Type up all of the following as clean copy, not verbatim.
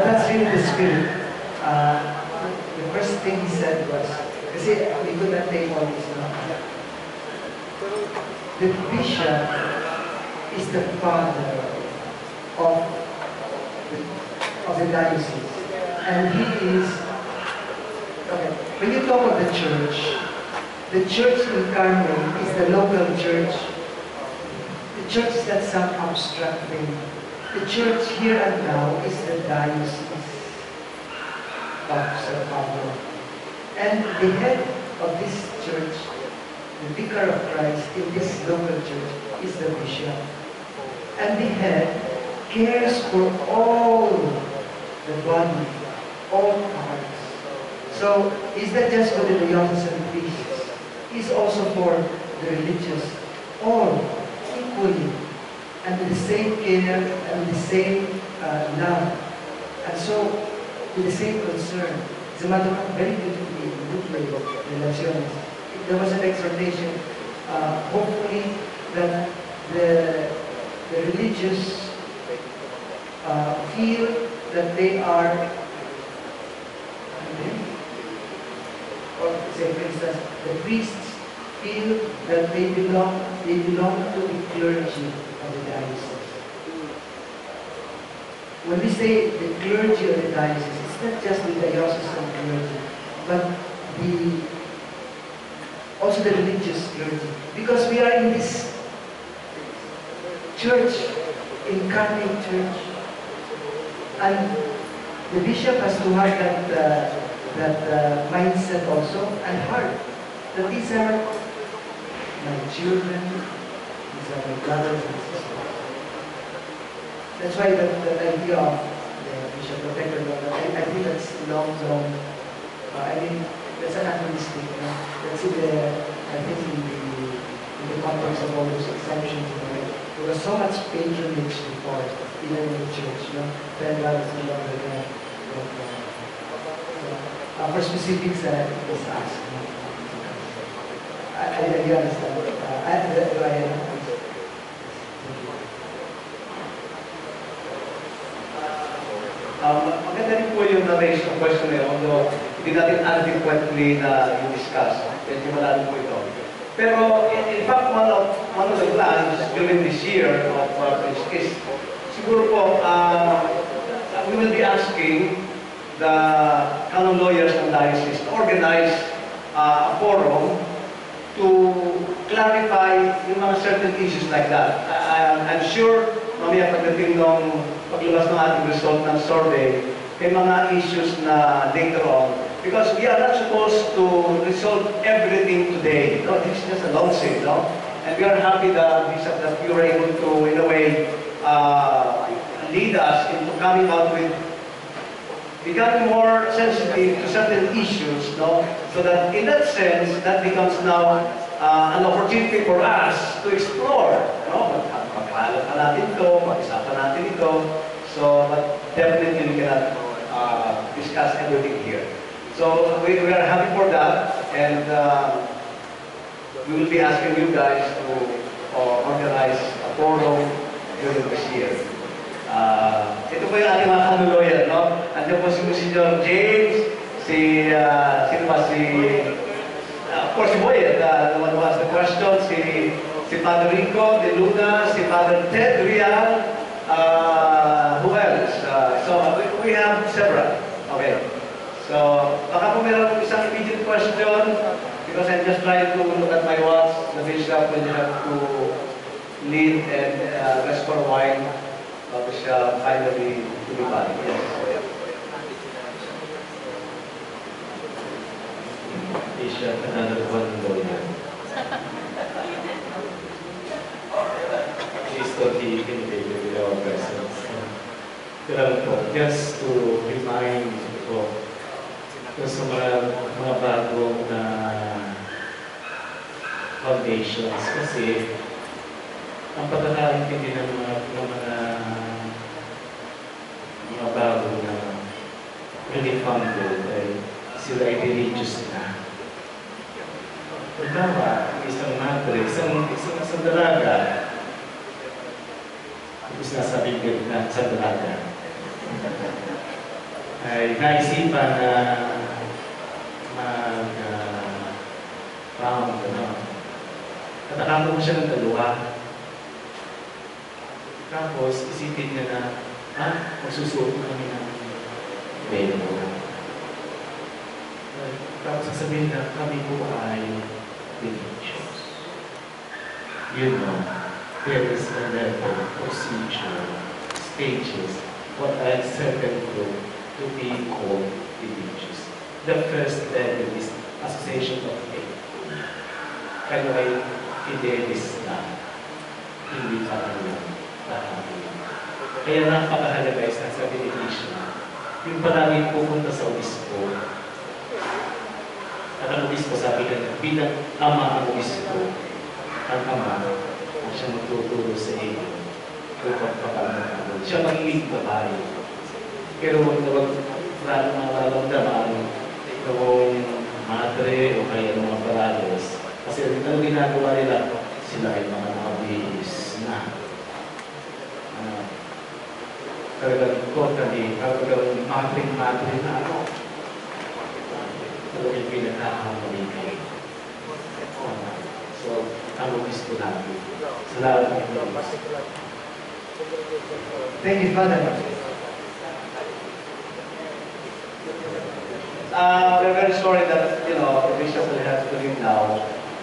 that's really the spirit. The first thing he said was, kasi we could not take all this, no? The bishop is the father of the diocese. And he is, okay, when you talk of the church in Carmen is the local church. The church is not some abstract thing. The church here and now is the diocese of San Pablo. And the head of this church, the vicar of Christ in this local church, is the bishop. And the head cares for all the body, all parts. So, it's not just for the diocesan priests, it's also for the religious, all equally, and the same care and the same love, and so with the same concern. As a matter of fact, very beautifully in Lupe Relaciones, there was an exhortation, hopefully that the religious feel that they are, or say for instance, the priests feel that they belong to the clergy of the diocese. When we say the clergy of the diocese, it's not just the diocesan clergy, but also the religious clergy. Because we are in this church, incarnate church, and the bishop has to have that mindset also, and heart, that these are my children, these are my brothers and sisters. That's why that idea of the bishop protector, I think that's long, I mean, that's anachronistic. That's I think in the context of all those exemptions, there was so much patronage before, even in the church, then God is no longer there. For specifics, just ask. I do understand. Maganda rin po yung na-raise ng question na yun, although hindi natin adequately na i-discuss. Medyo malalim po ito. Pero, in fact, one of the plans during this year of is siguro po, we will be asking the canon lawyers ng diocese to organize a forum to clarify yung mga certain issues like that. I'm sure, mamaya pagdating nung paglabas ng ating result ng survey, may mga issues na later on. Because we are not supposed to resolve everything today. No, this is just a long say, no? And we are happy that you were able to, in a way, lead us into coming out with becoming more sensitive to certain issues, no? So that in that sense, that becomes now an opportunity for us to explore, no? Magpapaalat na natin ito, mag-isapan natin ito. So, but definitely we cannot discuss everything here. So we are happy for that, and we will be asking you guys to organize a forum during this year. Ito po yung ating mga canon lawyer, no? Andiyan po si Monsignor James, sino ba of course si Boyet, the one who asked the question, si Father Rico de Luna, si Father Ted Rial, who else? So we have several. Okay. So, baka po meron isang immediate question, because I'm just trying to look at my watch. The bishop will have to lead and rest for a while. Tapos finally to be back. Yes. Bishop, another one lawyer. Please don't be intimidated with our presence. Pero po, just to remind po, sa mga bagong na foundations, kasi ang pagkakaintindi ng mga bago na really founded ay sila ay religious na. Pagkawa, isang madre, isang dalaga, tapos nasa bigil na sa dalaga. ay naisipan na round, Natakamo ko siya ng dalawa. Tapos, isipin niya na, magsusuot kami ng belo. Tapos sasabihin na kami po ay religious. You know, there is a level, procedure, stages, what I certain group to be called religious. The first level is association of faith. Kaya ay fidelis na, hindi pa lang nakakita. Kaya napakahalaga is nasa benediction. Yung palagi pupunta sa obispo, at ang obispo sabi ka bilang ama ang obispo, ang ama, ang siya magtuturo sa iyo, kung pagpapalaman. Siya magiging babae. Pero huwag nararamdaman noong madre o kaya ng mga parados. Kasi ang ginagawa nila, sila ay mga nakabihis na. Talagang totally, talagang madre na ano. Talagang pinagkakamali kayo. So, ang obispo natin. Salamat ng Diyos. Thank you, Father. We're very sorry that, the bishop will have to leave now.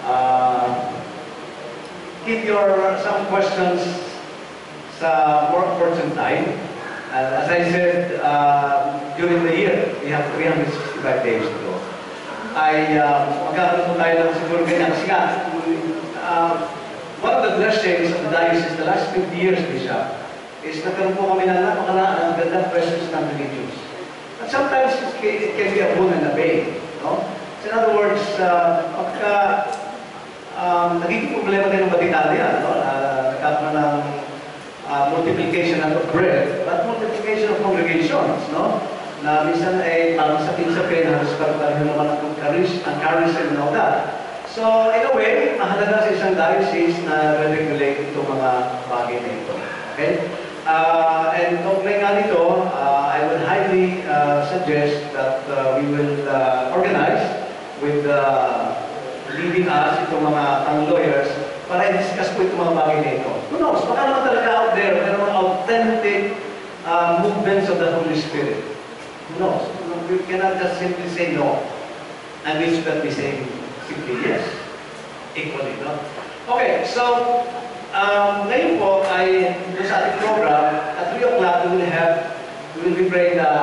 Keep some questions sa more important time. As I said, during the year, we have 365 days to go. Magkakaroon po tayo lang siguro ganyan. Kasi nga, one of the blessings of the diocese the last 50 years, Bishop, is nagkaroon po kami ng napakaraan ng gandang presence ng religious. And sometimes it can be a boon and a bane. No? So in other words, pagka nagiging problema din ng Vaticano yan, no? Nagkakaroon ng multiplication not of bread, but multiplication of congregations, no? Na minsan ay parang sapin-sapin, halos parang naman ang charism and all that. So, in a way, mahalaga sa isang diocese na regulate itong mga bagay na ito. Okay? And kaugnay nga nito, I would highly suggest that we will organize with leading us itong mga lawyers para i-discuss po itong mga bagay na ito. Who knows? Baka naman talaga out there, there are authentic movements of the Holy Spirit. Who knows? We cannot just simply say no. And we should be saying simply yes. Equally, no? Okay, so, ngayon po ay sa ating program, at 3 o'clock we will be praying the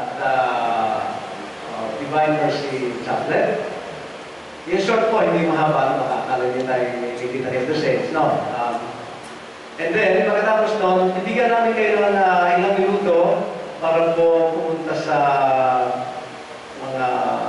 Divine Mercy Chaplet. Yung short po, hindi mahaba, makakala niyo tayo nakikita rin the saints, no? And then, pagkatapos nun, bibigyan namin kayo ng ilang minuto para po pumunta sa mga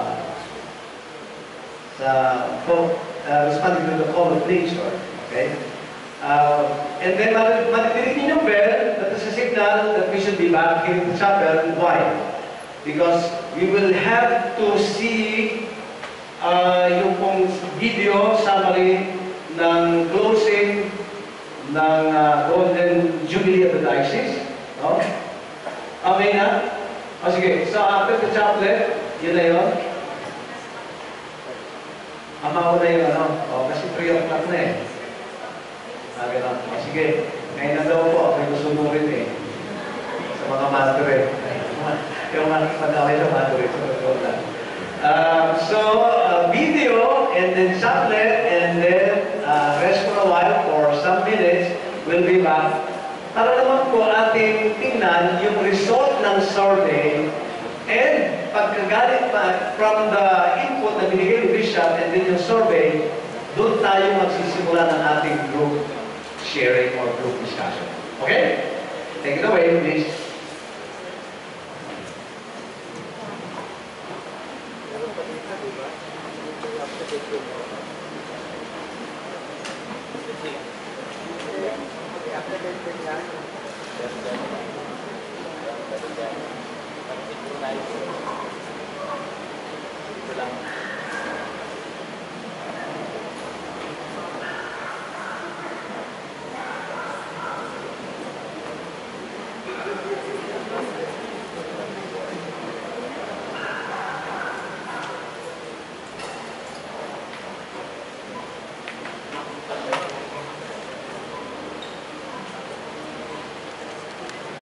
responding to the call of nature, okay? And then, matitinig niyo yung bell, that is a signal that we should be back here in the chapel. Why? Because we will have to see yung pong video summary ng closing ng Golden Jubilee of the Diocese. No? Okay na? O sige, so after the chaplet, yun na yun. Mauna yun, kasi 3 o'clock na eh. Okay na. O sige, ngayon na daw po, may gusto mo rin eh. Sa mga madre. Yung mga pag-away sa madre. So, video, and then chaplet, and then rest for a while for some minutes, we'll be back. Para naman po ating tingnan yung result ng survey and pagkagalit pa from the input na binigay ni Bishop and then yung survey, doon tayo magsisimula ng ating group sharing or group discussion. Okay? Take it away, please. Lang.